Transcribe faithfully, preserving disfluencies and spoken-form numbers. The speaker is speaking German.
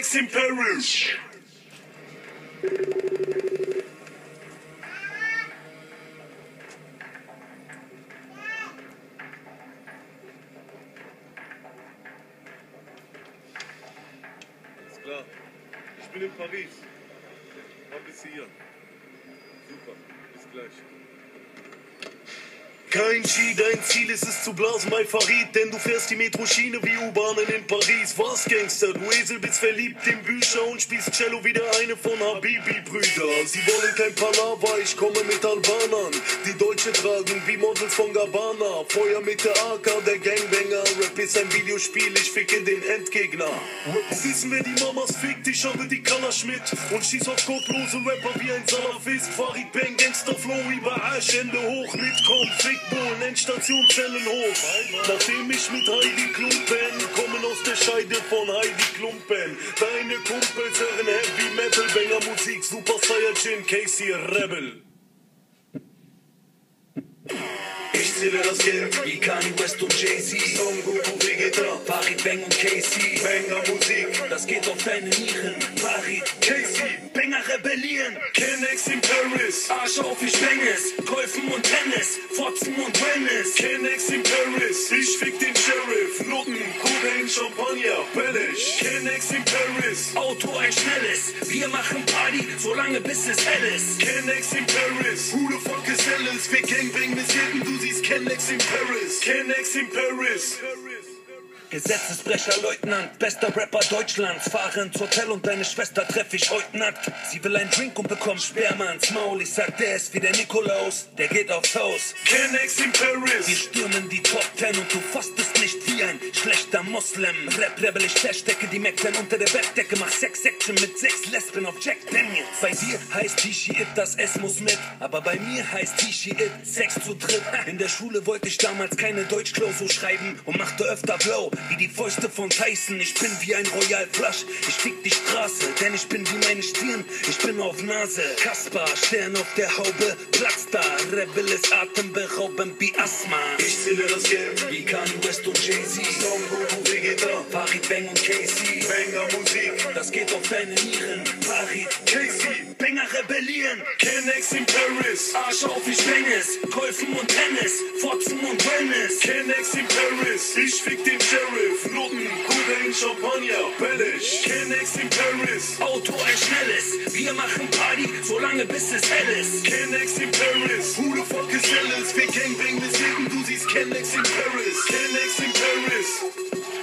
Kennex in Paris. Ist klar. Ich bin in Paris. War bis hier. Super. Bis gleich. Kein Ski, dein Ziel ist es zu blasen, mein Farid, denn du fährst die Metroschiene wie U-Bahnen in Paris. Was, Gangster, du Esel, bist verliebt in Bücher und spielst Cello wie der eine von Habibi-Brüder. Sie wollen kein Palaver, ich komme mit Albanern, die Deutsche tragen wie Models von Gabbana. Feuer mit der A K, der Gangbanger, Rap ist ein Videospiel, ich ficke den Endgegner. Wissen wir, die Mamas fickt, ich habe die Kalasch mit und schieß auf gotlose Rapper wie ein Salafist. Farid Bang, Gangster Flow, über Arsch, Hände hoch, mitkommen, fick Bohlen, Endstation Zellenhof. Nachdem ich mit Heidi Klum bin, kommen aus der Scheide von Heidi Klumpen. Deine Kumpels hören Heavy Metal, Banger Musik, Super Saiyajin, Casey Rebel. Ich zähle das Geld wie Kanye West und Jay-Z, Son Goku, Vegeta, Farid Bang und Casey. Banger Musik, Das geht auf deine Nieren, Farid, Casey, Banger rebellieren. Kennex in Paris, Arsch auf, ich bang es, Golfen und Tennis, Fotzen und Wellness. Kennex in Paris, ich fick den Sheriff, Nutten, Cocaine, Champagner, Bellish. Kennex in Paris, Auto ein schnelles, wir machen Party, solange bis es hell ist. Kennex in Paris, who the fuck is Alice? Wir Gangbang bis jeden, du siehst Kennex in Paris, Kennex in Paris. Gesetzesbrecher, Leutnant, bester Rapper Deutschlands. Fahre ins Hotel und deine Schwester treff ich heut nackt. Sie will einen Drink und bekommt Sperma ins Maul. Ich sag, der ist wie der Nikolaus, der geht aufs Haus. Kennex in Wir Paris, stürmen die Top Ten und du fastest nicht wie ein schlechter Moslem. Rap-Rebel, ich verstecke die Mac-Ten unter der Bettdecke. Mach Sex-Action mit sechs Lesben auf Jack Daniels. Bei dir heißt T-Shit, das S muss mit. Aber bei mir heißt T-Shit, Sex zu dritt. In der Schule wollte ich damals keine Deutschklausur schreiben und machte öfter blau wie die Fäuste von Tyson. Ich bin wie ein Royal Flush, ich fick die Straße, denn ich bin wie meine Stirn, ich bin auf Nase. Kaspar, Stern auf der Haube, Platzstar, Rebel ist atemberaubend wie Asthma. ich zähle das Geld, Wie Kanye West und Jay-Z, Son Goku, Vegeta, Farid Bang und Casey. Banger Musik, Das geht auf deine Nieren, Farid, Casey, Banger rebellieren. Kennex in Paris, Arsch auf, ich bang es, Golfen und Tennis, Fotzen und Wellness. Kennex in Paris, ich fick den Sheriff, Nutten, Cocaine, Champagner, Bellish. Kennex in Paris, Auto ein schnelles, wir machen Party, solange bis es hell ist. Kennex in Paris, who the fuck is Alice? Wir Gangbang bis jeden, du siehst Kennex in Paris, Kennex in Paris.